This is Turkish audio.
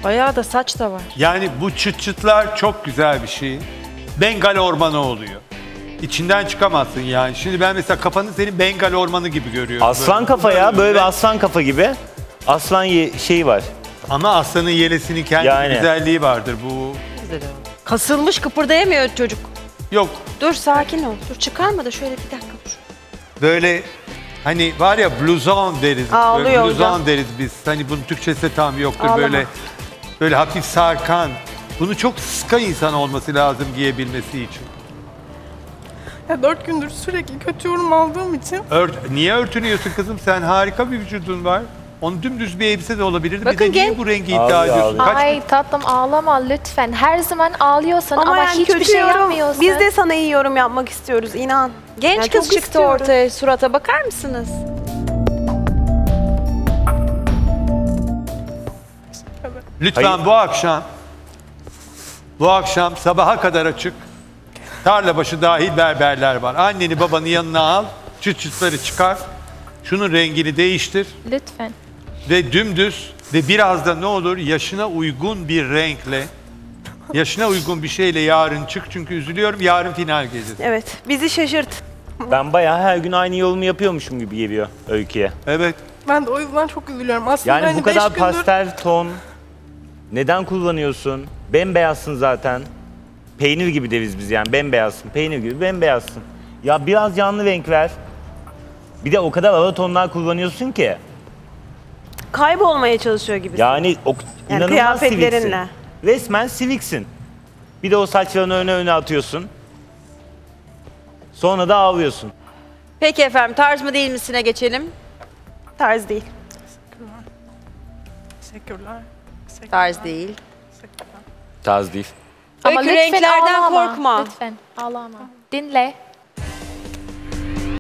Bayağı da saç da var. Yani bu çıt çıtlar çok güzel bir şey. Bengal ormanı oluyor. İçinden çıkamazsın yani. Şimdi ben mesela kafanı senin Bengal ormanı gibi görüyorum. Aslan böyle. kafa ya, böyle bir aslan kafa gibi. Aslan şeyi var. Ama aslanın yelesinin kendi Yani. güzelliği vardır bu. Kasılmış, kıpırdayamıyor çocuk. Yok Dur sakin ol. Dur çıkarma da şöyle bir dakika dur. böyle hani var ya bluzon deriz. Ağlıyor böyle hocam. bluzon deriz biz. Hani bunun Türkçesi de tam yoktur. Ağlama. Böyle hafif sarkan. Bunu çok sıska insan olması lazım giyebilmesi için. Ya 4 gündür sürekli kötü yorum aldığım için Niye örtünüyorsun kızım? Sen harika bir vücudun var. Onun dümdüz bir elbise de olabilirdi. Bakın bir de niye gel. bu rengi iddia ediyorsun? Ağlıyor. Ay tatlım ağlama lütfen. Her zaman ağlıyorsun ama, yani hiçbir kötü şey yorum, yapmıyorsun. Biz de sana iyi yorum yapmak istiyoruz, inan. Genç Yani kız çok çıktı istiyoruz. ortaya. Surata bakar mısınız? Lütfen Hayır. bu akşam sabaha kadar açık. Tarlabaşı dahil berberler var. Anneni babanı yanına al. Çıt çıtları çıkar. Şunun rengini değiştir. Lütfen. Ve dümdüz ve biraz da ne olur yaşına uygun bir renkle, yaşına uygun bir şeyle yarın çık. Çünkü üzülüyorum, yarın final gecesi. Evet, bizi şaşırt. Ben bayağı her gün aynı yolumu yapıyormuşum gibi geliyor Öykü'ye. Evet. ben de o yüzden çok üzülüyorum. Aslında Yani hani bu kadar 5 gündür pastel ton neden kullanıyorsun? Bembeyazsın zaten. Peynir gibi deriz biz yani, bembeyazsın. Peynir gibi bembeyazsın. Ya biraz canlı renk ver. Bir de o kadar ağır tonlar kullanıyorsun ki. Kaybolmaya çalışıyor gibi. Yani inanılmaz kıyafetlerinle. siviksin. Resmen siviksin. Bir de o saçlarını öne atıyorsun. Sonra da ağlıyorsun. Peki efendim, tarz mı değil misine geçelim. Tarz değil. teşekkürler. Tarz değil. Tarz değil. Ama Öykü lütfen renklerden ağlama. korkma. Lütfen ağlama. Dinle.